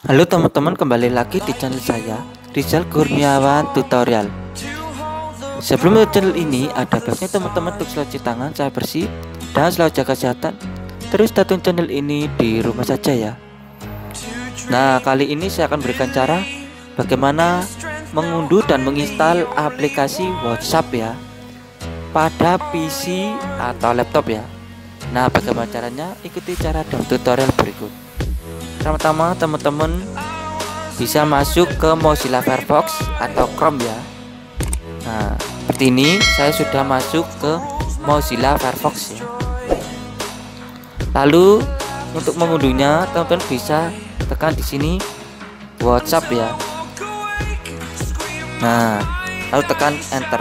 Halo teman-teman, kembali lagi di channel saya, Rizal Kurniawan Tutorial. Sebelum channel ini, ada baiknya teman-teman untuk selalu cuci tangan saya bersih dan selalu jaga kesehatan. Terus tonton channel ini di rumah saja ya. Nah, kali ini saya akan berikan cara bagaimana mengunduh dan menginstal aplikasi WhatsApp ya pada PC atau laptop ya. Nah, bagaimana caranya? Ikuti cara dan tutorial berikut. Pertama-tama teman-teman bisa masuk ke Mozilla Firefox atau Chrome ya. Nah, seperti ini saya sudah masuk ke Mozilla Firefox ya. Lalu untuk mengunduhnya teman-teman bisa tekan di sini WhatsApp ya. Nah, lalu tekan enter.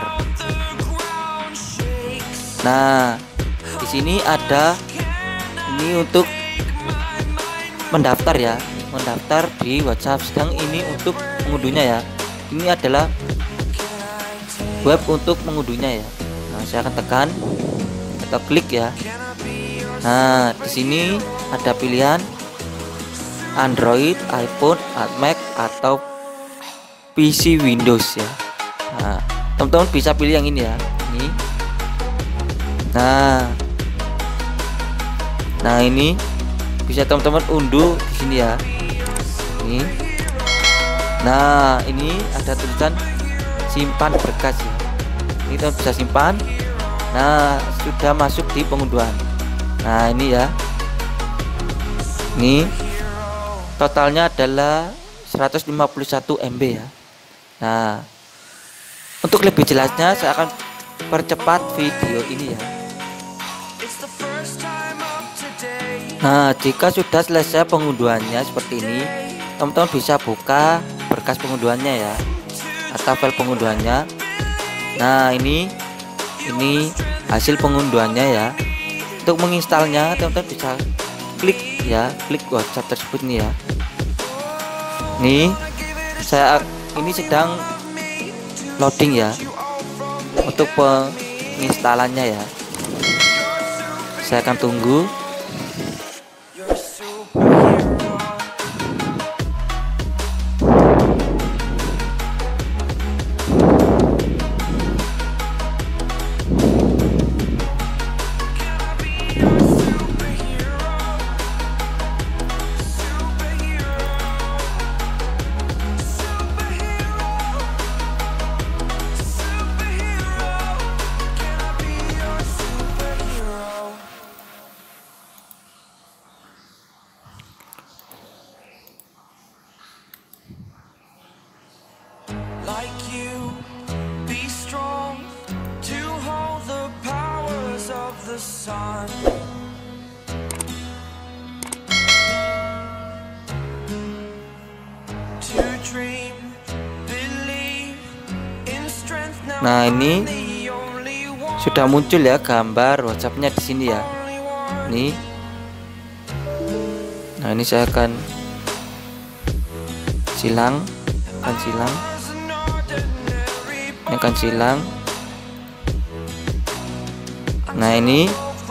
Nah, di sini ada ini untuk mendaftar ya, mendaftar di WhatsApp. Sedang ini untuk mengunduhnya ya. Ini adalah web untuk mengunduhnya ya. Nah, saya akan tekan atau klik ya. Nah, di sini ada pilihan Android, iPhone, Mac atau PC Windows ya. Nah, teman-teman bisa pilih yang ini ya. Ini. Nah, ini bisa teman-teman unduh di sini ya. Ini. Nah, ini ada tulisan simpan berkas ya. Ini teman bisa simpan. Nah, sudah masuk di pengunduhan. Nah, ini ya. Ini totalnya adalah 151 MB ya. Nah, untuk lebih jelasnya saya akan percepat video ini ya. Nah, jika sudah selesai pengunduhannya seperti ini, teman-teman bisa buka berkas pengunduhannya ya, atau file pengunduhannya. Nah, ini hasil pengunduhannya ya. Untuk menginstalnya teman-teman bisa klik ya, klik WhatsApp tersebut nih ya. Nih, saya ini sedang loading ya untuk penginstalannya ya. Saya akan tunggu. Like you, be strong to hold the powers of the sun. To dream, believe in strength now. Nah, ini sudah muncul ya gambar WhatsAppnya di sini ya. Nih. Nah, ini saya akan silang. Ini akan silang. Nah, ini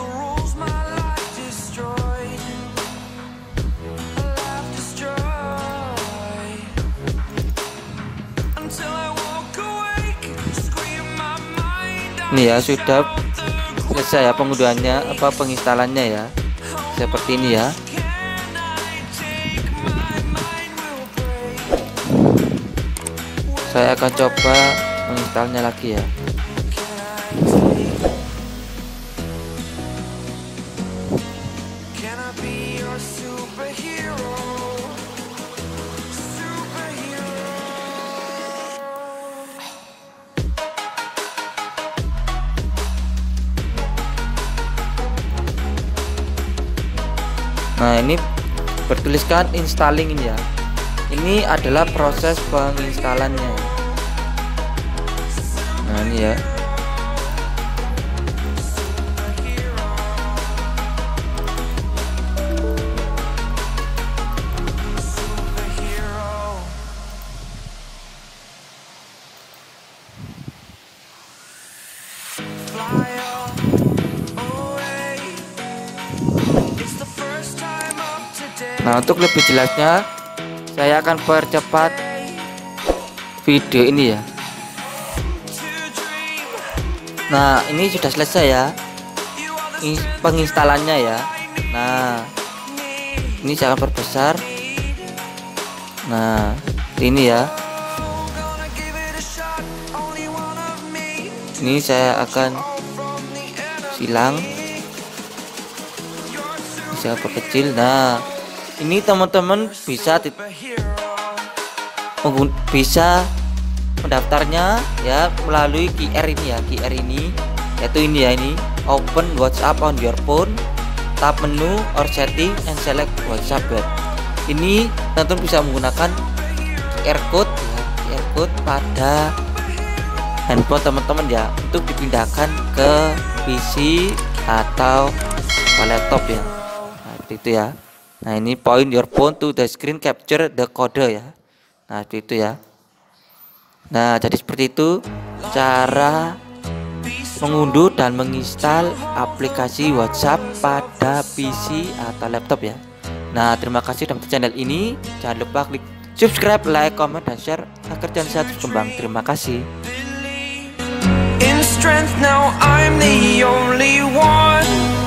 ya sudah selesai ya pengunduhannya, penginstalannya ya, seperti ini ya. Saya akan coba menginstalnya lagi ya. Nah, ini bertuliskan installing ini ya. Ini adalah proses penginstalannya. Nah, ini ya. Nah, untuk lebih jelasnya saya akan percepat video ini ya. Nah, ini sudah selesai ya, ini penginstalannya ya. Nah, ini saya akan perbesar. Nah, ini ya, ini saya akan silang, saya perkecil. Nah, ini teman-teman bisa mendaftarnya ya melalui QR ini ya, QR ini yaitu ini ya, ini open WhatsApp on your phone, tap menu or setting and select WhatsApp web. Ini teman-teman bisa menggunakan QR code ya, QR code pada handphone teman-teman ya, untuk dipindahkan ke PC atau ke laptop ya. Nah, seperti itu ya. Nah, ini point your phone to the screen capture the code ya. Nah, seperti itu ya. Nah, jadi seperti itu cara mengunduh dan menginstal aplikasi WhatsApp pada PC atau laptop ya. Nah, terima kasih sudah menonton channel ini. Jangan lupa klik subscribe, like, comment, dan share agar channel saya terus berkembang. Terima kasih. In strength now I'm the only one.